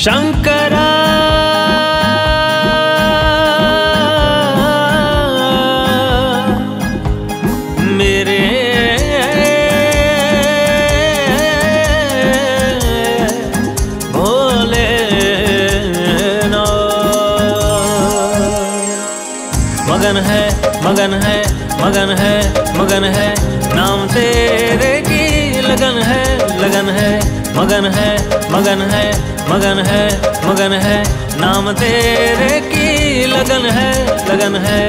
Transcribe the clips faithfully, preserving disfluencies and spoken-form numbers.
शंकरा मेरे भोले मगन है मगन है मगन है मगन है नाम तेरे की लगन है लगन है मगन है मगन है मगन है मगन है नाम तेरे की लगन है लगन है।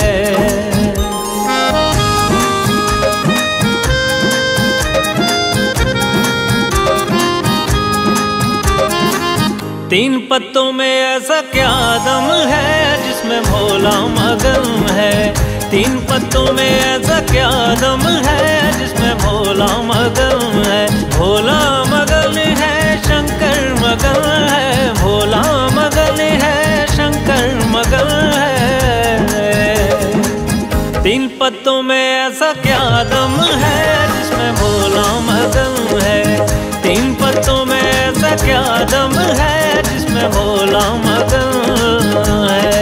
तीन पत्तों में ऐसा क्या दम है जिसमें भोला मगन है। तीन पत्तों में ऐसा क्या दम है जिसमें भोला मगन है। भोला मगन है शंकर मगन है। भोला मगन है शंकर मगन है। तीन पत्तों में ऐसा क्या दम है जिसमें भोला मगन है। तीन पत्तों में ऐसा क्या दम है जिसमें भोला मगन है।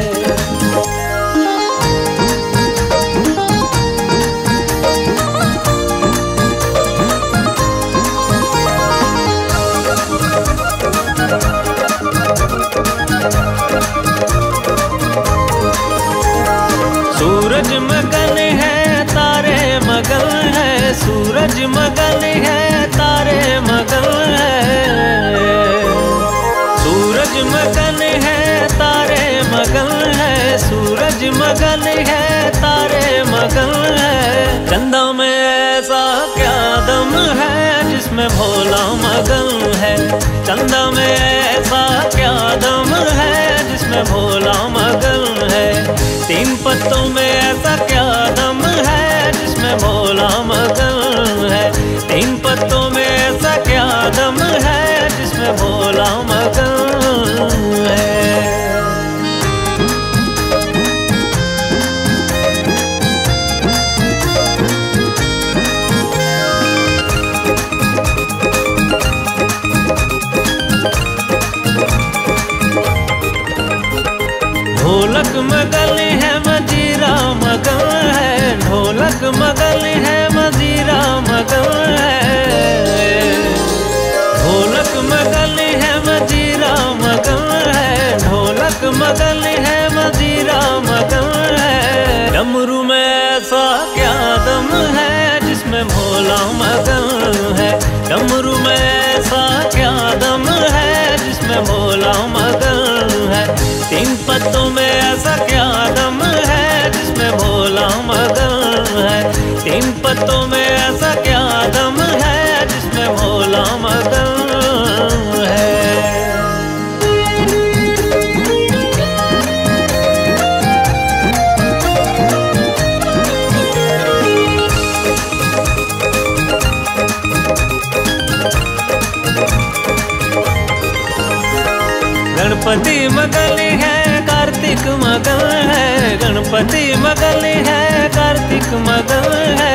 सूरज मगन है तारे मगन है। सूरज मगन है तारे मगन है। सूरज मगन है तारे मगन है। सूरज मगन है तारे मगन है। चंदा में ऐसा क्या दम है जिसमें भोला मगन है। चंदा में ऐसा क्या दम है जिसमें भोला मगन है। तीन पत्तों में ऐसा क्या दम है जिसमें भोला मगन है। तीन पत्तों में ऐसा क्या दम है जिसमें भोला मगन है। ढोलक मगन है मजीरा मगन है। ढोलक मगन है मजीरा मगन है। ढोलक मगन है मजीरा मगन है। ढोलक मगन है मजीरा मगन है। डमरू में ऐसा क्या दम है जिसमें भोला मगन है। डमरू में ऐसा क्या दम है जिसमें भोला मगन है। तीन पत्तों में ऐसा क्या दम है जिसमें भोला मगन है। तीन पत्तों में ऐसा क्या दम है जिसमें भोला मगन है। गणपति मगन है कार्तिक मगन है। गणपति मगन है कार्तिक मगन है।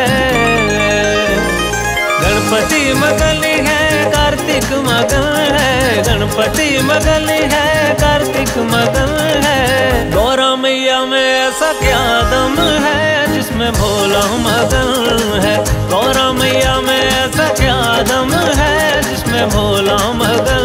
गणपति मगन है कार्तिक मगन है। गणपति मगन है कार्तिक मगन है। गौरा मैया में ऐसा क्या दम है जिसमें भोला मगन है। गौरा मैया में ऐसा क्या दम है जिसमें भोला मगन